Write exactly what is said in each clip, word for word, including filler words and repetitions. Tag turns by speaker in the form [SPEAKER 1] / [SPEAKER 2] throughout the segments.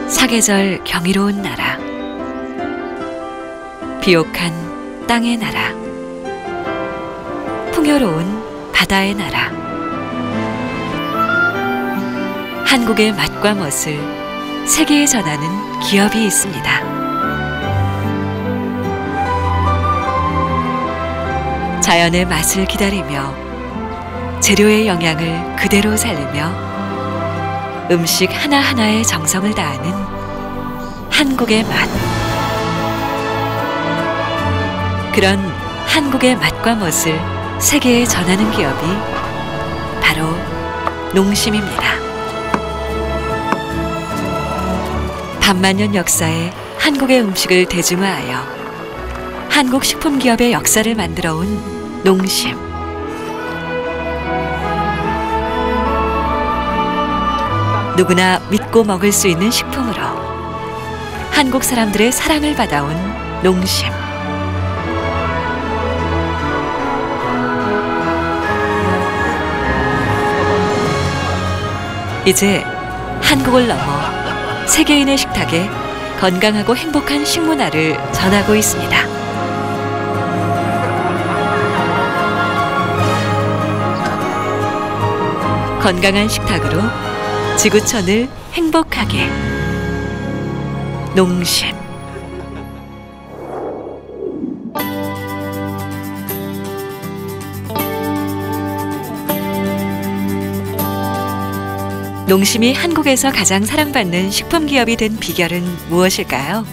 [SPEAKER 1] 사계절 경이로운 나라, 비옥한 땅의 나라, 풍요로운 바다의 나라. 한국의 맛과 멋을 세계에 전하는 기업이 있습니다. 자연의 맛을 기다리며 재료의 영양을 그대로 살리며 음식 하나하나에 정성을 다하는 한국의 맛. 그런 한국의 맛과 멋을 세계에 전하는 기업이 바로 농심입니다. 반만년 역사의 한국의 음식을 대중화하여 한국 식품기업의 역사를 만들어온 농심. 누구나 믿고 먹을 수 있는 식품으로 한국 사람들의 사랑을 받아온 농심. 이제 한국을 넘어 세계인의 식탁에 건강하고 행복한 식문화를 전하고 있습니다. 건강한 식탁으로 지구촌을 행복하게. 농심. 농심이 한국에서 가장 사랑받는 식품기업이 된 비결은 무엇일까요?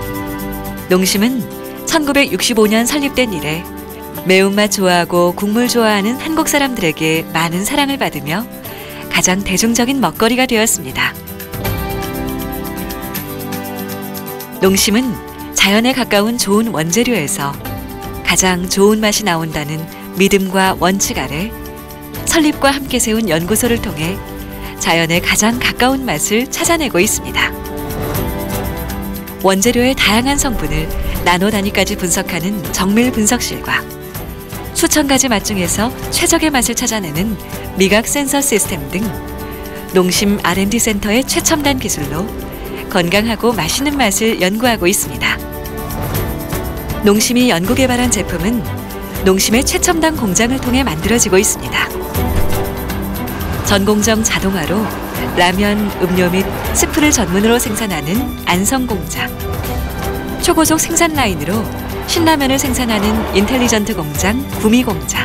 [SPEAKER 1] 농심은 천구백육십오 년 설립된 이래 매운맛 좋아하고 국물 좋아하는 한국 사람들에게 많은 사랑을 받으며 가장 대중적인 먹거리가 되었습니다. 농심은 자연에 가까운 좋은 원재료에서 가장 좋은 맛이 나온다는 믿음과 원칙 아래 설립과 함께 세운 연구소를 통해 자연에 가장 가까운 맛을 찾아내고 있습니다. 원재료의 다양한 성분을 나노 단위까지 분석하는 정밀 분석실과 수천 가지 맛 중에서 최적의 맛을 찾아내는 미각 센서 시스템 등 농심 알 앤 디 센터의 최첨단 기술로 건강하고 맛있는 맛을 연구하고 있습니다. 농심이 연구 개발한 제품은 농심의 최첨단 공장을 통해 만들어지고 있습니다. 전공정 자동화로 라면, 음료 및 스프를 전문으로 생산하는 안성공장, 초고속 생산 라인으로 신라면을 생산하는 인텔리전트 공장 구미공장,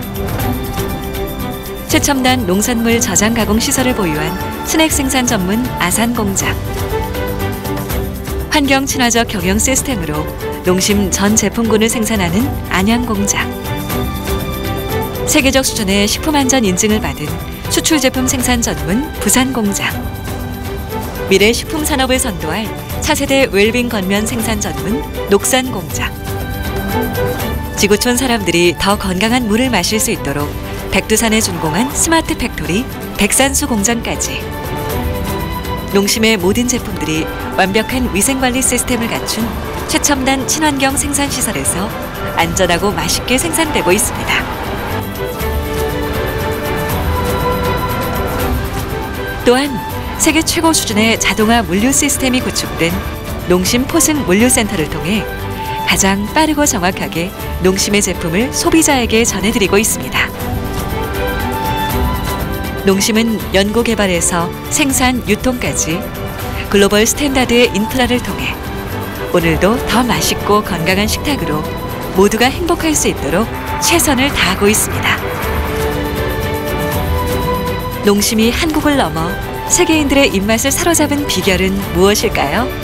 [SPEAKER 1] 최첨단 농산물 저장 가공 시설을 보유한 스낵 생산 전문 아산공장, 환경 친화적 경영 시스템으로 농심 전 제품군을 생산하는 안양공장, 세계적 수준의 식품 안전 인증을 받은 수출 제품 생산 전문 부산공장, 미래 식품 산업을 선도할 차세대 웰빙 건면 생산 전문 녹산공장, 지구촌 사람들이 더 건강한 물을 마실 수 있도록 백두산에 준공한 스마트 팩토리 백산수 공장까지 농심의 모든 제품들이 완벽한 위생관리 시스템을 갖춘 최첨단 친환경 생산시설에서 안전하고 맛있게 생산되고 있습니다. 또한 세계 최고 수준의 자동화 물류 시스템이 구축된 농심 포승 물류센터를 통해 가장 빠르고 정확하게 농심의 제품을 소비자에게 전해드리고 있습니다. 농심은 연구 개발에서 생산, 유통까지 글로벌 스탠다드의 인프라를 통해 오늘도 더 맛있고 건강한 식탁으로 모두가 행복할 수 있도록 최선을 다하고 있습니다. 농심이 한국을 넘어 세계인들의 입맛을 사로잡은 비결은 무엇일까요?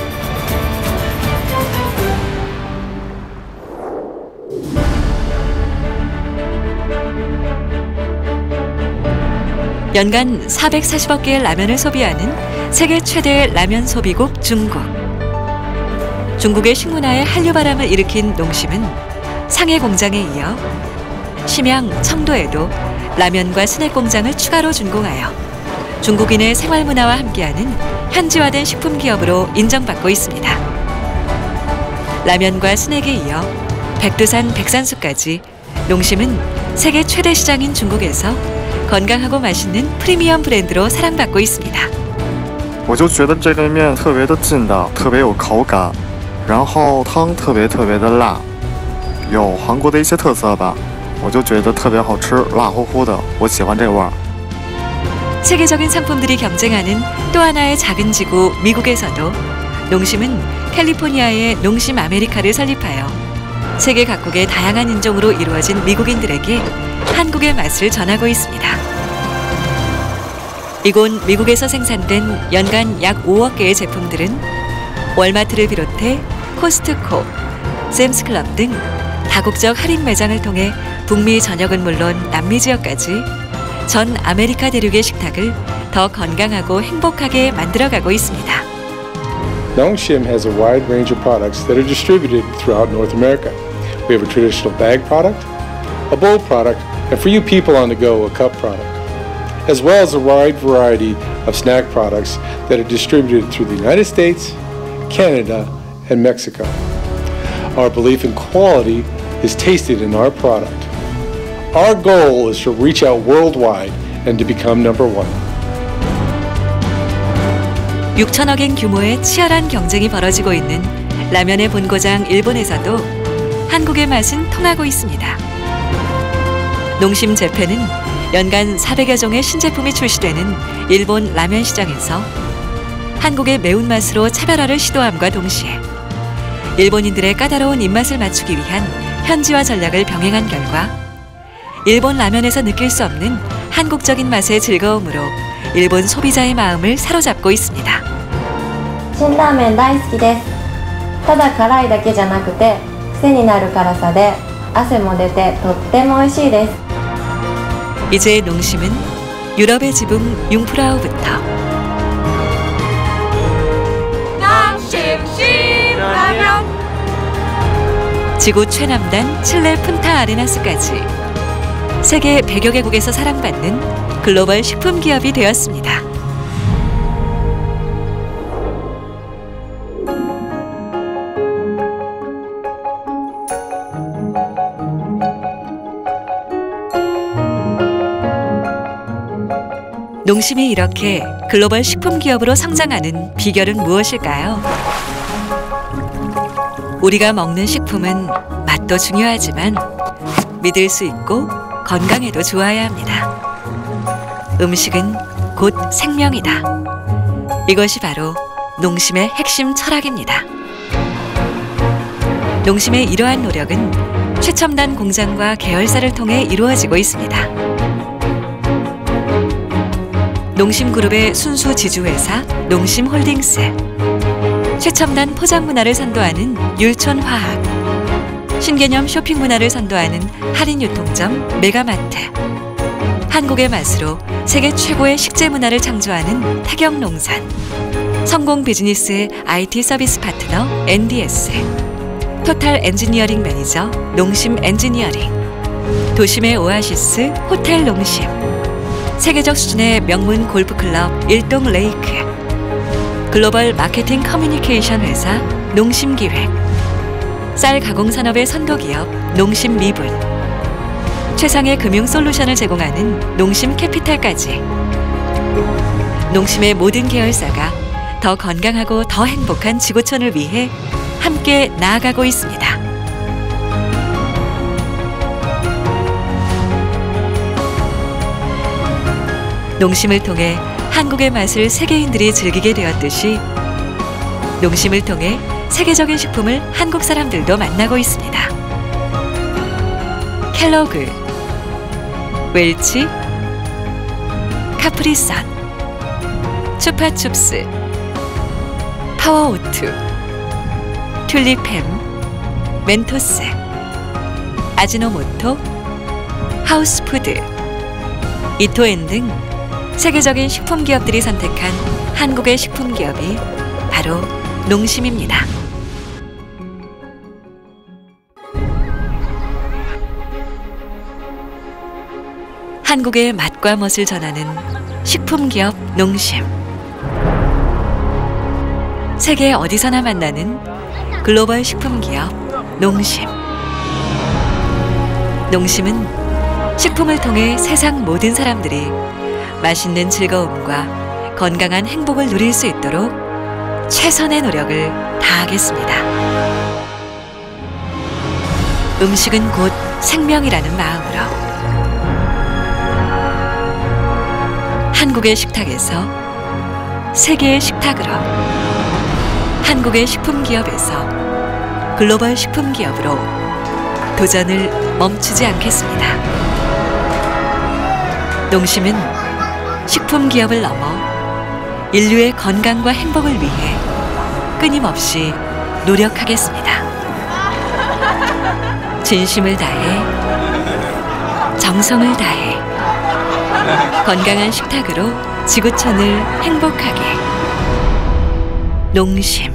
[SPEAKER 1] 연간 사백사십억 개의 라면을 소비하는 세계 최대의 라면 소비국 중국. 중국의 식문화에 한류바람을 일으킨 농심은 상해 공장에 이어 심양, 청도에도 라면과 스낵 공장을 추가로 준공하여 중국인의 생활문화와 함께하는 현지화된 식품기업으로 인정받고 있습니다. 라면과 스낵에 이어 백두산 백산수까지 농심은 세계 최대 시장인 중국에서 건강하고 맛있는 프리미엄 브랜드로 사랑받고 있습니다.
[SPEAKER 2] 我就觉得这个面特别的劲道，特别有口感，然后汤特别特别的辣，有韩国的一些特色吧，我就觉得特别好吃，辣乎乎的，我喜欢这味儿。
[SPEAKER 1] 세계적인 상품들이 경쟁하는 또 하나의 작은 지구 미국에서도 농심은 캘리포니아의 농심 아메리카를 설립하여 세계 각국의 다양한 인종으로 이루어진 미국인들에게 한국의 맛을 전하고 있습니다. 이곳 미국에서 생산된 연간 약 오억 개의 제품들은 월마트를 비롯해 코스트코, 샘스클럽 등 다국적 할인 매장을 통해 북미 전역은 물론 남미 지역까지 전 아메리카 대륙의 식탁을 더 건강하고 행복하게 만들어가고 있습니다.
[SPEAKER 3] Nongshim has a wide range of products that are distributed throughout North America. We have a traditional bag product, a bowl product, and for you people on the go, a cup product, as well as a wide variety of snack products that are distributed through the United States, Canada, and Mexico. Our belief in quality is tasted in our product. Our goal is to reach out worldwide and to become number one.
[SPEAKER 1] 육천억 엔 규모의 치열한 경쟁이 벌어지고 있는 라면의 본고장 일본에서도 한국의 맛은 통하고 있습니다. 농심 재팬은 연간 사백여 종의 신제품이 출시되는 일본 라면 시장에서 한국의 매운맛으로 차별화를 시도함과 동시에 일본인들의 까다로운 입맛을 맞추기 위한 현지화 전략을 병행한 결과 일본 라면에서 느낄 수 없는 한국적인 맛의 즐거움으로 일본 소비자의 마음을 사로잡고 있습니다.
[SPEAKER 4] 신라면 大好きです。ただ辛いだけじゃなくて癖になる辛さで汗も出てとっても美味しいです。
[SPEAKER 1] 이제 농심은 유럽의 지붕 융프라우부터 농심식 라면 지구 최남단 칠레 푼타 아레나스까지 세계 백여 개국에서 사랑받는 글로벌 식품 기업이 되었습니다. 농심이 이렇게 글로벌 식품 기업으로 성장하는 비결은 무엇일까요? 우리가 먹는 식품은 맛도 중요하지만 믿을 수 있고 건강에도 좋아야 합니다. 음식은 곧 생명이다. 이것이 바로 농심의 핵심 철학입니다. 농심의 이러한 노력은 최첨단 공장과 계열사를 통해 이루어지고 있습니다. 농심그룹의 순수 지주회사 농심홀딩스, 최첨단 포장 문화를 선도하는 율촌화학, 신개념 쇼핑 문화를 선도하는 할인유통점 메가마트, 한국의 맛으로 세계 최고의 식재 문화를 창조하는 태경농산, 성공 비즈니스의 아이티 서비스 파트너 엔디에스, 토탈 엔지니어링 매니저 농심 엔지니어링, 도심의 오아시스 호텔 농심, 세계적 수준의 명문 골프클럽 일동 레이크, 글로벌 마케팅 커뮤니케이션 회사 농심기획, 쌀 가공산업의 선도기업 농심미분, 최상의 금융 솔루션을 제공하는 농심캐피탈까지 농심의 모든 계열사가 더 건강하고 더 행복한 지구촌을 위해 함께 나아가고 있습니다. 농심을 통해 한국의 맛을 세계인들이 즐기게 되었듯이 농심을 통해 세계적인 식품을 한국 사람들도 만나고 있습니다. 켈로그, 웰치, 카프리선, 추파춥스, 파워오투, 튤립햄, 멘토스, 아지노모토, 하우스푸드, 이토엔 등 세계적인 식품 기업들이 선택한 한국의 식품 기업이 바로 농심입니다. 한국의 맛과 멋을 전하는 식품 기업 농심. 세계 어디서나 만나는 글로벌 식품 기업 농심. 농심은 식품을 통해 세상 모든 사람들이 맛있는 즐거움과 건강한 행복을 누릴 수 있도록 최선의 노력을 다하겠습니다. 음식은 곧 생명이라는 마음으로 한국의 식탁에서 세계의 식탁으로, 한국의 식품기업에서 글로벌 식품기업으로 도전을 멈추지 않겠습니다. 농심은 식품기업을 넘어 인류의 건강과 행복을 위해 끊임없이 노력하겠습니다. 진심을 다해, 정성을 다해, 건강한 식탁으로 지구촌을 행복하게. 농심.